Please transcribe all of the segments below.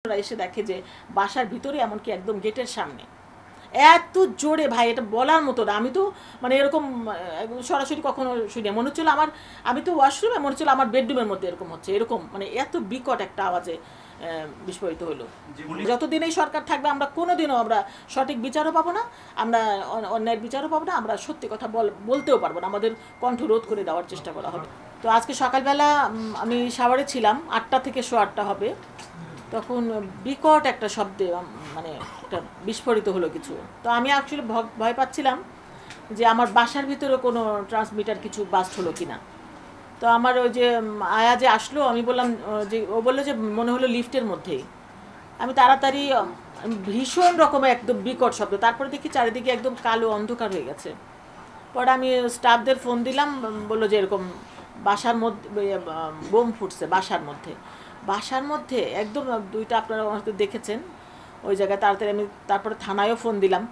এসে দেখে যে বাসার ভিতরে এমনকি একদম গেটের সামনে এত জোরে, ভাই এটা বলার মতো না। আমি তো মানে এরকম সরাসরি কখনো শুনি, মনে হচ্ছিল আমি তো ওয়াশরুমে, মনে হচ্ছিল আমার বেডরুমের মধ্যে এরকম হচ্ছে, এরকম মানে এত বিকট একটা আওয়াজে বিস্ফোরিত হলো। যতদিন এই সরকার থাকবে আমরা কোনোদিনও আমরা সঠিক বিচারও পাবো না, আমরা অন্যায়ের বিচারও পাবো না, আমরা সত্যি কথা বলতেও পারবো না, আমাদের কণ্ঠ রোধ করে দেওয়ার চেষ্টা করা হবে। তো আজকে সকালবেলা আমি শাওয়ারে ছিলাম, 8টা থেকে 8:15 হবে, তখন বিকট একটা শব্দে মানে একটা বিস্ফোরিত হলো কিছু। তো আমি অ্যাকচুয়ালি ভয় পাচ্ছিলাম যে আমার বাসার ভিতরে কোনো ট্রান্সমিটার কিছু বাস্ট হলো কিনা। তো আমার ওই যে আয়া যে আসলো, আমি বললাম যে, ও বললো যে মনে হলো লিফটের মধ্যেই। আমি তাড়াতাড়ি ভীষণ রকমের একদম বিকট শব্দ, তারপরে দেখি চারিদিকে একদম কালো অন্ধকার হয়ে গেছে। পরে আমি স্টাফদের ফোন দিলাম, বললো যে এরকম বাসার মধ্যে বোম ফুটছে, বাসার মধ্যে একদম 2টা আপনারা হয়তো দেখেছেন ওই জায়গায়। তাড়াতাড়ি আমি তারপরে থানায়ও ফোন দিলাম,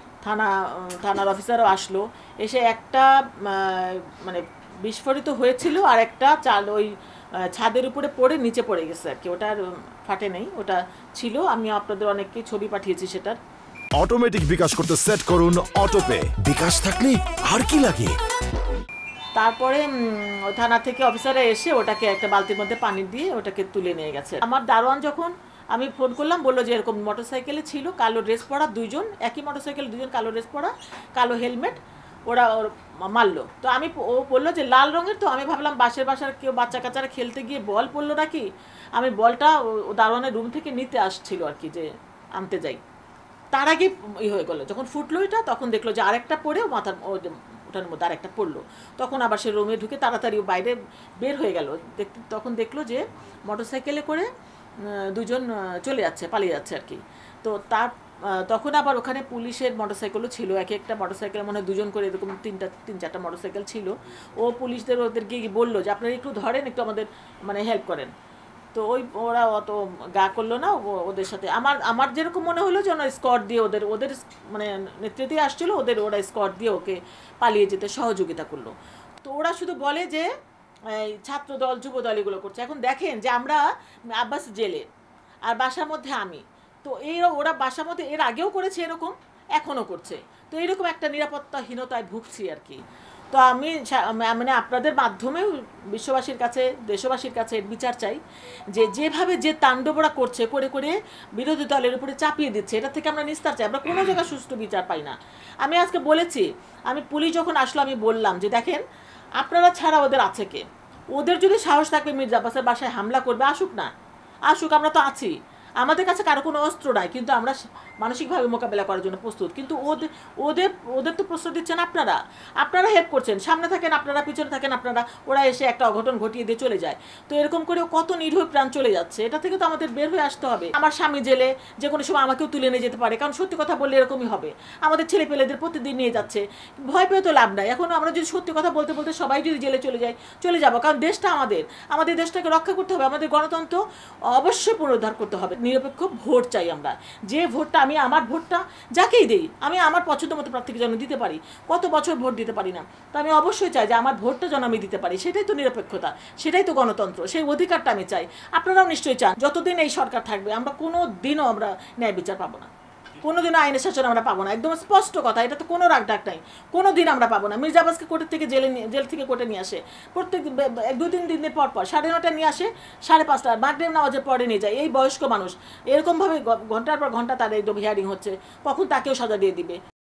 থানার অফিসারও আসলো, এসে একটা মানে বিস্ফোরিত হয়েছিল আর একটা ওই ছাদের উপরে পড়ে নিচে পড়ে গেছে আর কি, ওটার ফাটে নেই, ওটা ছিল। আমি আপনাদের অনেককে ছবি পাঠিয়েছি সেটার। অটোমেটিক বিকাশ করতে সেট করুন অটোপে, বিকাশ থাকলে আর কি লাগে। তারপরে থানা থেকে অফিসাররা এসে ওটাকে একটা বালতির মধ্যে পানি দিয়ে ওটাকে তুলে নিয়ে গেছে। আমার দারোয়ান যখন আমি ফোন করলাম, বললো যে এরকম মোটরসাইকেলে ছিল কালো ড্রেস পরা 2জন, একই মোটরসাইকেল 2জন কালো ড্রেস পরা, কালো হেলমেট, ওরা মারলো। তো ও বললো যে লাল রঙের। তো আমি ভাবলাম বাসার কেউ বাচ্চা কাচ্চারা খেলতে গিয়ে বল পড়লো নাকি। আমি বলটা দারোয়ানের রুম থেকে নিতে আসছিল আর কি, যে আনতে যাই, তার আগে হয়ে গেলো। যখন ফুটলো এটা, তখন দেখলো যে আরেকটা পড়ে ওটার মধ্যে আরেকটা পড়লো। তখন আবার সে রুমে ঢুকে তাড়াতাড়ি বাইরে বের হয়ে গেল। তখন দেখলো যে মোটরসাইকেলে করে 2জন পালিয়ে যাচ্ছে আর কি। তো তখন আবার ওখানে পুলিশের মোটরসাইকেলও ছিল, একটা মোটরসাইকেল মনে হয় 2জন করে এরকম 3-4টা মোটরসাইকেল ছিল। ও ওদেরকে বললো যে আপনারা একটু ধরেন, একটু আমাদের মানে হেল্প করেন। তো ওরা অত গা করলো না ওদের সাথে। আমার যেরকম মনে হলো যে ওনার স্কট দিয়ে ওদের মানে নেতৃত্বে আসছিলো, ওরা স্কট দিয়ে ওকে পালিয়ে যেতে সহযোগিতা করলো। তো ওরা শুধু বলে যে ছাত্র দল যুব দল এগুলো করছে। এখন দেখেন যে আমরা আব্বাস জেলে আর বাসার মধ্যে আমি, তো ওরা বাসার মধ্যে এর আগেও করেছে এরকম, এখনও করছে। তো এরকম একটা নিরাপত্তাহীনতায় ভুগছি আর কি। তো আমি মানে আপনাদের মাধ্যমেও বিশ্ববাসীর কাছে, দেশবাসীর কাছে বিচার চাই যে যেভাবে যে তাণ্ডবরা করছে, করে বিরোধী দলের উপরে চাপিয়ে দিচ্ছে, এটা থেকে আমরা নিস্তার চাই। আমরা কোনো জায়গায় সুষ্ঠু বিচার পাই না। আমি আজকে বলেছি, পুলিশ যখন আসলো আমি বললাম যে দেখেন আপনারা ছাড়া ওদের আছে কে, ওদের যদি সাহস থাকবে মির্জা আব্বাসের বাসায় হামলা করবে, আসুক, আমরা তো আছি। আমাদের কাছে কারো কোনো অস্ত্র নাই, কিন্তু আমরা মানসিকভাবে মোকাবেলা করার জন্য প্রস্তুত। কিন্তু ওদের তো প্রস্তুত দিচ্ছেন আপনারা হেল্প করছেন, সামনে থাকেন আপনারা, পিছনে থাকেন আপনারা, ওরা এসে একটা অঘটন ঘটিয়ে দিয়ে চলে যায়। তো এরকম করে কত নিরীহ প্রাণ চলে যাচ্ছে, এটা থেকে তো আমাদের বের হয়ে আসতে হবে। আমার স্বামী জেলে, যে কোনো সময় আমাকেও তুলে নিয়ে যেতে পারে, কারণ সত্যি কথা বললে এরকমই হবে। আমাদের ছেলেপেলেদের প্রতিদিন নিয়ে যাচ্ছে, ভয় পেয়ে তো লাভ নাই। এখন আমরা যদি সত্যি কথা বলতে সবাই যদি জেলে চলে যাবো, কারণ দেশটা আমাদের দেশটাকে রক্ষা করতে হবে, আমাদের গণতন্ত্র অবশ্যই পুনরুদ্ধার করতে হবে। নিরপেক্ষ ভোট চাই আমরা, যে ভোটটা আমার ভোটটা যাকেই দেই, আমি আমার পছন্দ মতো প্রার্থীকে যেন দিতে পারি। কত বছর ভোট দিতে পারি না, তো আমি অবশ্যই চাই যে আমার ভোটটা যেন আমি দিতে পারি। সেটাই তো নিরপেক্ষতা, সেটাই তো গণতন্ত্র, সেই অধিকারটা আমি চাই। আপনারাও নিশ্চয়ই চান। যতদিন এই সরকার থাকবে আমরা কোনো দিনও আমরা ন্যায় বিচার পাবো না, কোনোদিনও আইনের শাসন আমরা পাবো না। একদম স্পষ্ট কথা, এটা তো কোনো রাগঢাক নাই, কোনো দিন আমরা পাবো না। মির্জা আব্বাসকে কোর্টের থেকে জেল থেকে কোর্টে নিয়ে আসে, প্রত্যেক 2-3 দিনের পর 9:30 নিয়ে আসে, 5:30 মাগরিব নামাজের পরে নিয়ে যায়। এই বয়স্ক মানুষ এরকমভাবে ঘন্টার পর ঘন্টা তার একদম হিয়ারিং হচ্ছে, কখন তাকেও সাজা দিয়ে দিবে।